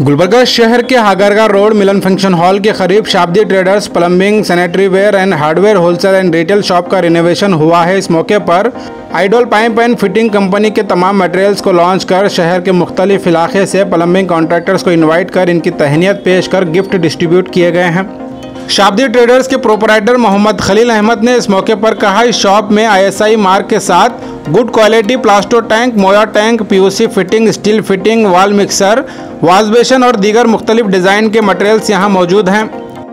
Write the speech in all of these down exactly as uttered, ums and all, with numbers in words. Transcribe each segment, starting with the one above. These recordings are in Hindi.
गुलबर्गा शहर के Hagarga road Milan function hall के करीब Shabdi traders plumbing, sanitary ware and hardware wholesale and retail shop का रिनोवेशन हुआ है। इस मौके पर idol pipe and fitting company के तमाम मटेरियल्स को लॉन्च कर शहर के मुख्तलिफ इलाके से प्लम्बिंग कॉन्ट्रैक्टर्स को इन्वाइट कर इनकी तहनीत पेश कर गिफ्ट डिस्ट्रीब्यूट किए गए हैं। शाब्दी ट्रेडर्स के प्रोपराइटर मोहम्मद खलील अहमद ने इस मौके पर कहा, इस शॉप में आई एस आई मार्क के साथ गुड क्वालिटी प्लास्टो टैंक, मोया tank, P U C fitting, steel fitting, wall mixer, wash basin और दीगर मुख्तलिफ डिज़ाइन के मटेरियल्स यहाँ मौजूद हैं।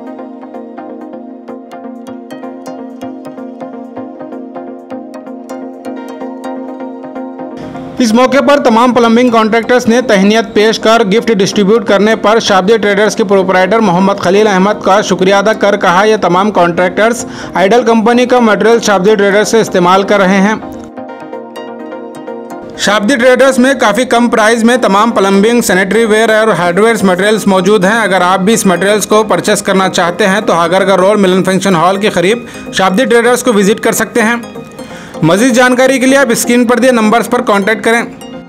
इस मौके पर तमाम प्लम्बिंग कॉन्ट्रैक्टर्स ने तहनीत पेश कर गिफ्ट डिस्ट्रीब्यूट करने पर शाब्दी ट्रेडर्स के प्रोपराइटर मोहम्मद खलील अहमद का शुक्रिया अदा कर कहा, यह तमाम कॉन्ट्रैक्टर्स आइडल कंपनी का मटेरियल शाब्दी ट्रेडर्स से इस्तेमाल कर रहे हैं। शाब्दी ट्रेडर्स में काफ़ी कम प्राइस में तमाम प्लम्बिंग, सैनिटरी वेयर और हार्डवेयर मटेरियल्स मौजूद हैं। अगर आप भी इस मटेरियल्स को परचेस करना चाहते हैं तो Hagarga road Milan function hall के करीब शाब्दी ट्रेडर्स को विजिट कर सकते हैं। मज़ीद जानकारी के लिए आप स्क्रीन पर दिए नंबर्स पर कांटेक्ट करें।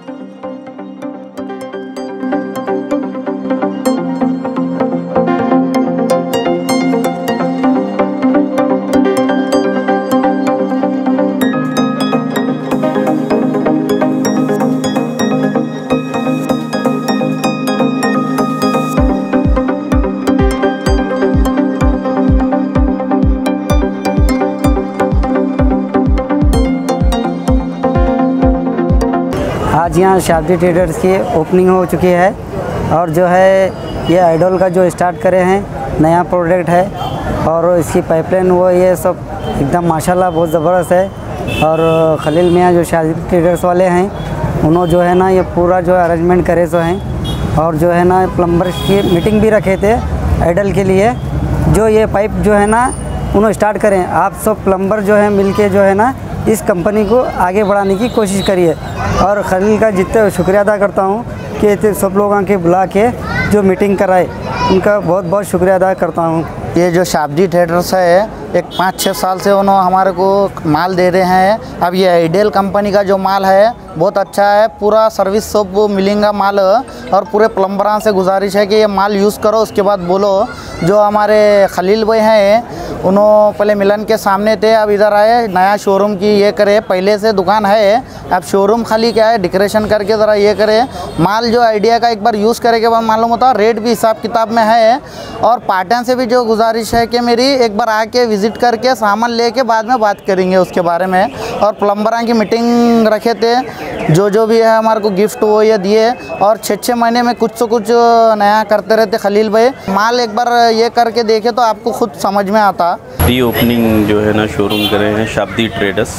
आज यहाँ शाब्दी ट्रेडर्स की ओपनिंग हो चुकी है और जो है ये आइडल का जो स्टार्ट करे हैं नया प्रोडक्ट है और इसकी पाइपलाइन वो ये सब एकदम माशाल्लाह बहुत ज़बरदस्त है। और खलील मियाँ जो शाब्दी ट्रेडर्स वाले हैं उन्होंने जो है ना ये पूरा जो अरेंजमेंट करे सो हैं और जो है ना प्लम्बर की मीटिंग भी रखे थे आइडल के लिए। जो ये पाइप जो है ना उन्होंने स्टार्ट करें, आप सब प्लम्बर जो है मिल के जो है ना इस कंपनी को आगे बढ़ाने की कोशिश करिए। और खलील का जितने शुक्रिया अदा करता हूँ कि सब लोगों के बुला के जो मीटिंग कराए, उनका बहुत बहुत शुक्रिया अदा करता हूँ। ये जो शाब्दी ट्रेडर्स है एक पाँच छः साल से उन्होंने हमारे को माल दे रहे हैं। अब ये आइडल कंपनी का जो माल है बहुत अच्छा है, पूरा सर्विस सब मिलेगा माल। और पूरे प्लम्बरों से गुजारिश है कि ये माल यूज़ करो, उसके बाद बोलो। जो हमारे खलील भाई हैं उन्होंने पहले मिलन के सामने थे, अब इधर आए नया शोरूम की ये करे। पहले से दुकान है, अब शोरूम खाली क्या है डेकोरेशन करके ज़रा ये करे। माल जो आइडिया का एक बार यूज़ करे के बाद मालूम होता है, रेट भी हिसाब किताब में है। और पार्टन से भी जो गुजारिश है कि मेरी एक बार आके विज़िट करके सामान लेके बाद में बात करेंगे उसके बारे में। और प्लम्बरों की मीटिंग रखे थे, जो जो भी है हमारे को गिफ्ट वो ये दिए। और छः छः महीने में कुछ तो कुछ नया करते रहते खलील भाई। माल एक बार ये करके देखे तो आपको खुद समझ में आता। री ओपनिंग जो है ना शोरूम करे हैं शाब्दी ट्रेडर्स,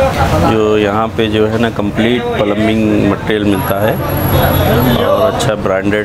जो यहाँ पे जो है ना कंप्लीट प्लम्बिंग मटेरियल मिलता है और अच्छा ब्रांडेड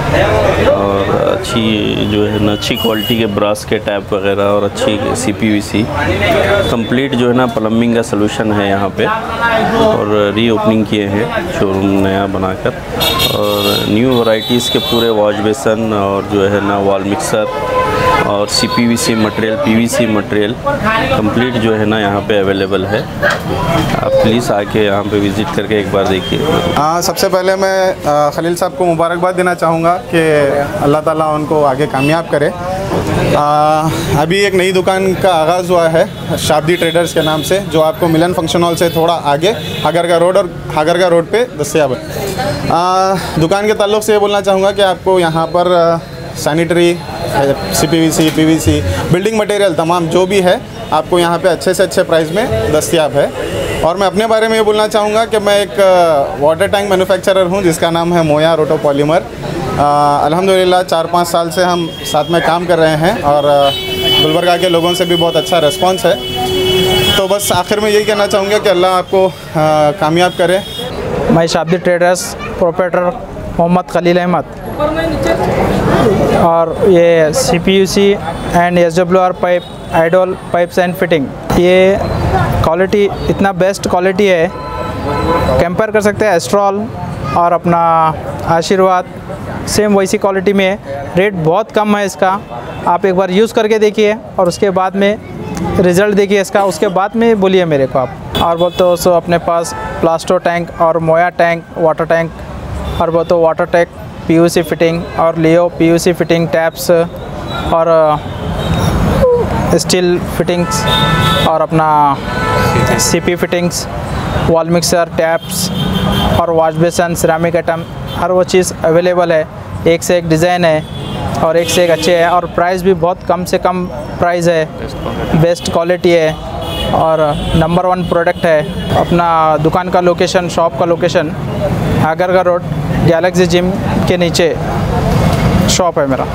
और अच्छी जो है ना अच्छी क्वालिटी के ब्रास के टैप वगैरह और अच्छी C P V C complete जो है ना प्लम्बिंग का सलूशन है यहाँ पे। और री ओपनिंग किए हैं शोरूम नया बनाकर और न्यू वैरायटीज़ के पूरे वॉश बेसन और जो है ना वॉल मिक्सर और C P V C material, P V C material complete जो है ना यहाँ पे अवेलेबल है। आप प्लीज़ आके यहाँ पे विज़िट करके एक बार देखिए। हाँ, सबसे पहले मैं खलील साहब को मुबारकबाद देना चाहूँगा कि अल्लाह ताला उनको आगे कामयाब करे। आ, अभी एक नई दुकान का आगाज़ हुआ है शाब्दी ट्रेडर्स के नाम से, जो आपको मिलन फंक्शन हॉल से थोड़ा आगे हागरगा रोड और हागरगा रोड पे दस्तियाब है। दुकान के ताल्लुक़ से ये बोलना चाहूँगा कि आपको यहाँ पर sanitary, C P V C, P V C, building material तमाम जो भी है आपको यहाँ पे अच्छे से अच्छे प्राइस में दस्तियाब है। और मैं अपने बारे में ये बोलना चाहूँगा कि मैं एक वाटर टैंक मैन्युफैक्चरर हूँ जिसका नाम है मोया रोटो पॉलीमर। अल्हम्दुलिल्लाह चार पाँच साल से हम साथ में काम कर रहे हैं और गुलबर्गा के लोगों से भी बहुत अच्छा रिस्पॉन्स है। तो बस आखिर में यही कहना चाहूँगा कि अल्लाह आपको कामयाब करे। मैं शाब्दी ट्रेडर्स प्रोपराइटर मोहम्मद खलील अहमद और ये C P U C and S W R pipe, idol pipes and fitting, ये क्वालिटी इतना बेस्ट क्वालिटी है, कंपेयर कर सकते हैं एस्ट्रॉल और अपना आशीर्वाद, सेम वैसी क्वालिटी में है। रेट बहुत कम है इसका, आप एक बार यूज़ करके देखिए और उसके बाद में रिज़ल्ट देखिए इसका, उसके बाद में बोलिए मेरे को आप। और बोलते हो अपने पास प्लास्टो टैंक और मोया टैंक, वाटर टैंक और बोलते वाटर टैंक पीयूसी फिटिंग और लियो पीयूसी फिटिंग टैप्स और स्टील फिटिंग्स और अपना CP fittings, wall mixer, taps और वॉश बेसन, सिरामिक आइटम, हर वो चीज़ अवेलेबल है। एक से एक डिज़ाइन है और एक से एक अच्छे है और प्राइस भी बहुत कम से कम प्राइस है, बेस्ट क्वालिटी है और नंबर वन प्रोडक्ट है। अपना दुकान का लोकेशन, शॉप का location Hagarga road, galaxy gym के नीचे शॉप है मेरा।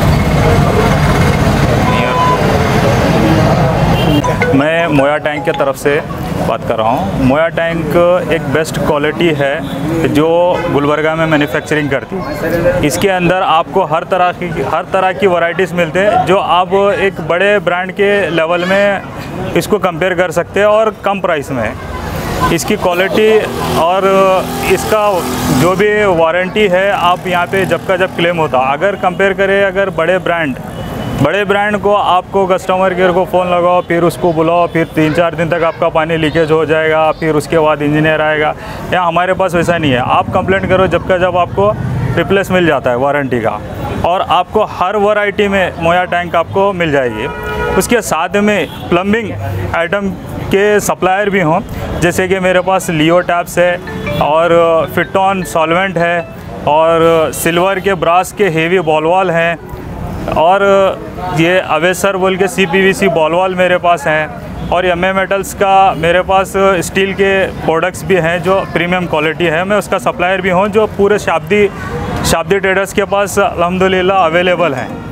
मैं मोया टैंक की तरफ से बात कर रहा हूँ। मोया टैंक एक बेस्ट क्वालिटी है जो गुलबर्गा में मैन्युफैक्चरिंग करती है। इसके अंदर आपको हर तरह की हर तरह की वैरायटीज़ मिलते हैं जो आप एक बड़े ब्रांड के लेवल में इसको कंपेयर कर सकते हैं और कम प्राइस में है। इसकी क्वालिटी और इसका जो भी वारंटी है आप यहाँ पे जब का जब क्लेम होता। अगर कंपेयर करें अगर बड़े ब्रांड बड़े ब्रांड को आपको कस्टमर केयर को फ़ोन लगाओ, फिर उसको बुलाओ, फिर तीन चार दिन तक आपका पानी लीकेज हो जाएगा, फिर उसके बाद इंजीनियर आएगा। या हमारे पास वैसा नहीं है, आप कंप्लेंट करो जब का जब आपको रिप्लेस मिल जाता है वारंटी का और आपको हर वैरायटी में मोया टैंक आपको मिल जाएगी। उसके साथ में प्लम्बिंग आइटम के सप्लायर भी हों, जैसे कि मेरे पास लियो टैप्स है और फिटॉन सॉल्वेंट है और सिल्वर के ब्रास के हेवी बॉलवाल हैं और ये अवेसर बोल के सी पी वी सी बॉलवाल मेरे पास हैं और एम ए मेटल्स का मेरे पास स्टील के प्रोडक्ट्स भी हैं जो प्रीमियम क्वालिटी है। मैं उसका सप्लायर भी हूँ जो पूरे शाब्दी शाब्दी ट्रेडर्स के पास अल्हम्दुलिल्लाह अवेलेबल हैं।